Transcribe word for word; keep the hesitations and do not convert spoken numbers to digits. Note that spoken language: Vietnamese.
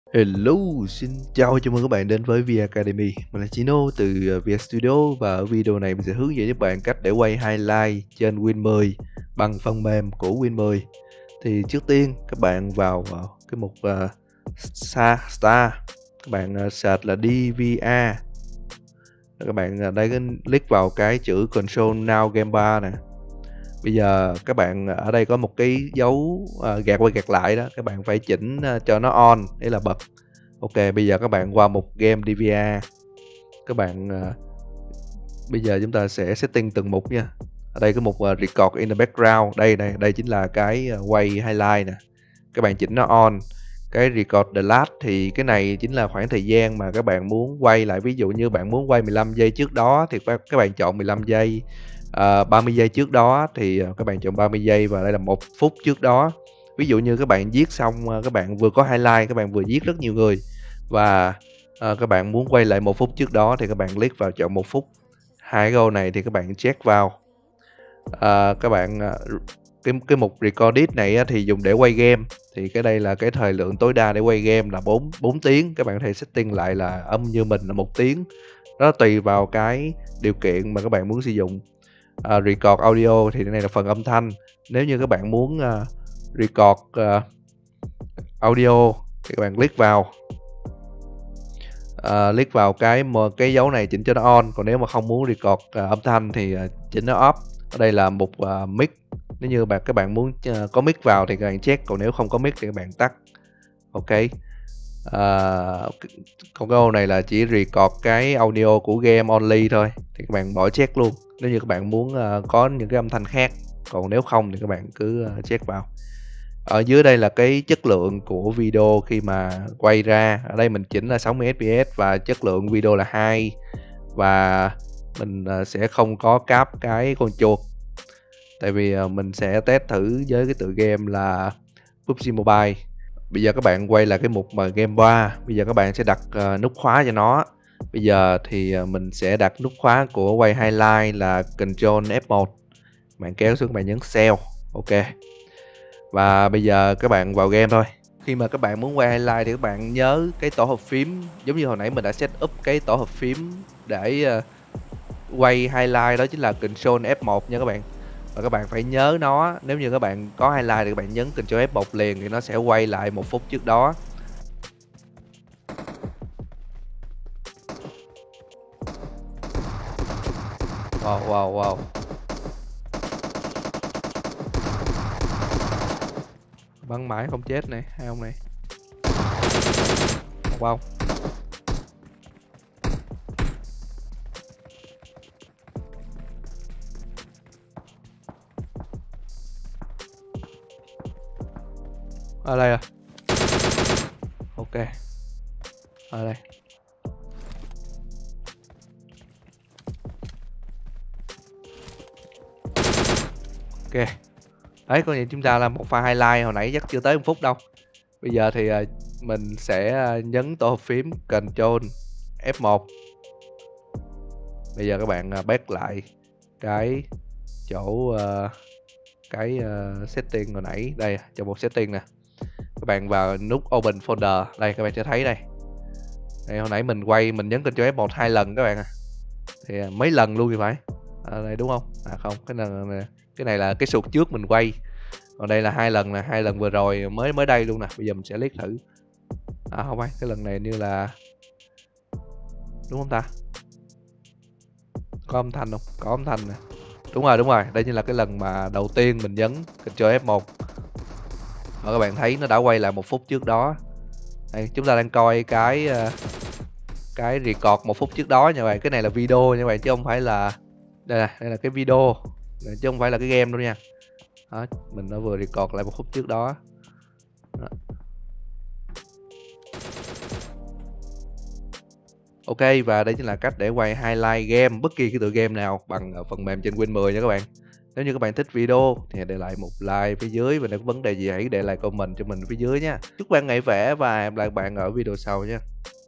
Hello, xin chào, chào mừng các bạn đến với vê rờ Academy. Mình là Chino từ ờ, vê rờ Studio và ở video này mình sẽ hướng dẫn cho các bạn cách để quay highlight trên Win mười bằng phần mềm của Win mười. Thì trước tiên các bạn vào ờ, cái mục uh, Start, các bạn uh, search là đê vê a. Các bạn uh, đây click vào cái chữ Control Now Game Bar nè. Bây giờ các bạn ở đây có một cái dấu uh, gạt qua gạt lại đó, các bạn phải chỉnh uh, cho nó on để là bật. Ok, bây giờ các bạn qua mục game đê vê a. Các bạn uh, bây giờ chúng ta sẽ setting từng mục nha. Ở đây có mục uh, record in the background. Đây này, đây chính là cái uh, quay highlight nè. Các bạn chỉnh nó on. Cái record the last thì cái này chính là khoảng thời gian mà các bạn muốn quay lại. Ví dụ như bạn muốn quay mười lăm giây trước đó thì các bạn chọn mười lăm giây. Uh, ba mươi giây trước đó thì uh, các bạn chọn ba mươi giây, và đây là một phút trước đó. Ví dụ như các bạn giết xong, uh, các bạn vừa có highlight, các bạn vừa giết rất nhiều người và uh, các bạn muốn quay lại một phút trước đó thì các bạn click vào chọn một phút. Hai cái ô này thì các bạn check vào. Uh, các bạn uh, cái cái mục recorded này á, thì dùng để quay game, thì cái đây là cái thời lượng tối đa để quay game là bốn bốn tiếng. Các bạn có thể setting lại là âm như mình là một tiếng. Đó tùy vào cái điều kiện mà các bạn muốn sử dụng. Uh, record audio thì cái này là phần âm thanh. Nếu như các bạn muốn uh, record uh, audio thì các bạn click vào uh, click vào cái cái dấu này chỉnh cho nó on. Còn nếu mà không muốn record uh, âm thanh thì uh, chỉnh nó off. Ở đây là mục uh, mic. Nếu như bạn các bạn muốn uh, có mic vào thì các bạn check, còn nếu không có mic thì các bạn tắt. Ok. Uh, còn cái ô này là chỉ record cái audio của game only thôi, thì các bạn bỏ check luôn nếu như các bạn muốn uh, có những cái âm thanh khác. Còn nếu không thì các bạn cứ uh, check vào. Ở dưới đây là cái chất lượng của video khi mà quay ra. Ở đây mình chỉnh là sáu mươi ép pê ét và chất lượng video là hai, và mình uh, sẽ không có cáp cái con chuột, tại vì uh, mình sẽ test thử với cái tựa game là pê u bê giê Mobile. Bây giờ các bạn quay lại cái mục mà game bar. Bây giờ các bạn sẽ đặt uh, nút khóa cho nó. Bây giờ thì uh, mình sẽ đặt nút khóa của quay highlight là Control F một. Bạn kéo xuống, các bạn nhấn Save. Ok. Và bây giờ các bạn vào game thôi. Khi mà các bạn muốn quay highlight thì các bạn nhớ cái tổ hợp phím, giống như hồi nãy mình đã set up cái tổ hợp phím để uh, quay highlight, đó chính là Control F một nha các bạn. Và các bạn phải nhớ nó. Nếu như các bạn có highlight thì các bạn nhấn Control F một liền thì nó sẽ quay lại một phút trước đó. Wow wow wow. Bắn mãi không chết này, hai ông này. Wow. Ở đây à? Ok. Ở đây. Ok. Đấy, coi như chúng ta là một pha highlight hồi nãy chắc chưa tới một phút đâu. Bây giờ thì uh, mình sẽ uh, nhấn tổ hợp phím Control F một. Bây giờ các bạn uh, back lại cái chỗ uh, cái uh, setting hồi nãy. Đây, trong một setting nè. Các bạn vào nút Open Folder. Đây, các bạn sẽ thấy đây. Đây, hồi nãy mình quay, mình nhấn Control F một hai lần các bạn à. Thì uh, mấy lần luôn thì phải. À, đây đúng không? À không, cái này, cái này là cái sụt trước mình quay. Còn đây là hai lần nè, hai lần vừa rồi mới mới đây luôn nè. Bây giờ mình sẽ click thử. À không phải, cái lần này như là đúng không ta? Có âm thanh không? Có âm thanh nè. Đúng rồi, đúng rồi. Đây chính là cái lần mà đầu tiên mình nhấn Control F một. Và các bạn thấy nó đã quay lại một phút trước đó. Đây, chúng ta đang coi cái cái record một phút trước đó nha bạn. Cái này là video nha bạn, chứ không phải là đây là đây là cái video, chứ không phải là cái game đâu nha. Đó, mình đã vừa record lại một phút trước đó. Đó. Ok, và đây chính là cách để quay highlight game bất kỳ cái tựa game nào bằng phần mềm trên Win mười nha các bạn. Nếu như các bạn thích video thì hãy để lại một like phía dưới, và nếu có vấn đề gì hãy để lại comment cho mình phía dưới nha. Chúc bạn ngày vẽ và hẹn gặp lại bạn ở video sau nha.